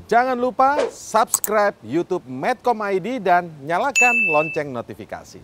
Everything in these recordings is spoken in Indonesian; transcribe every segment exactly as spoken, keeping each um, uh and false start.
Jangan lupa subscribe YouTube Medcom I D dan nyalakan lonceng notifikasi.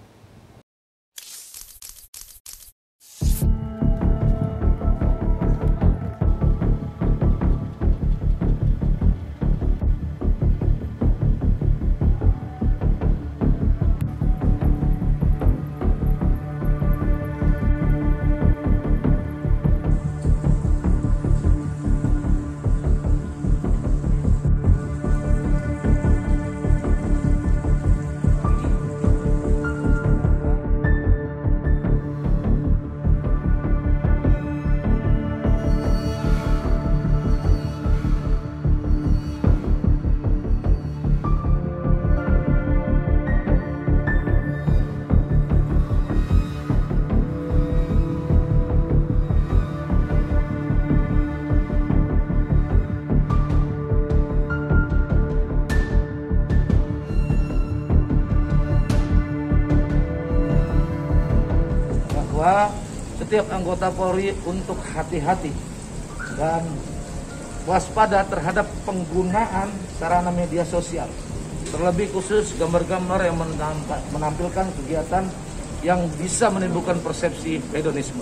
Bahwa setiap anggota Polri untuk hati-hati dan waspada terhadap penggunaan sarana media sosial, terlebih khusus gambar-gambar yang menampilkan kegiatan yang bisa menimbulkan persepsi hedonisme.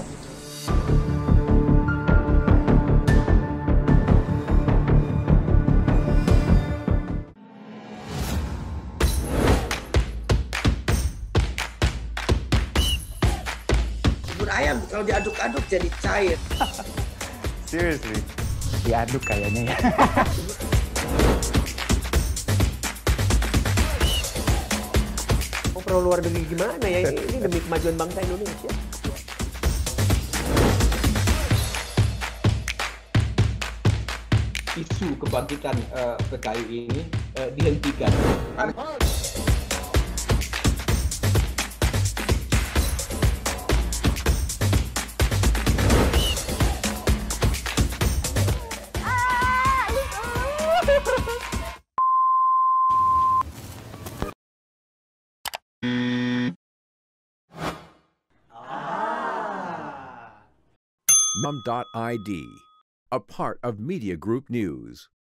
Ayam kalau diaduk-aduk jadi cair. Seriously? Diaduk kayaknya ya. Oh, perlu luar negeri gimana ya? Ini demi kemajuan bangsa Indonesia. Isu kebangkitan uh, P K I ini uh, dihentikan. Mom dot I D, a part of Media Group News.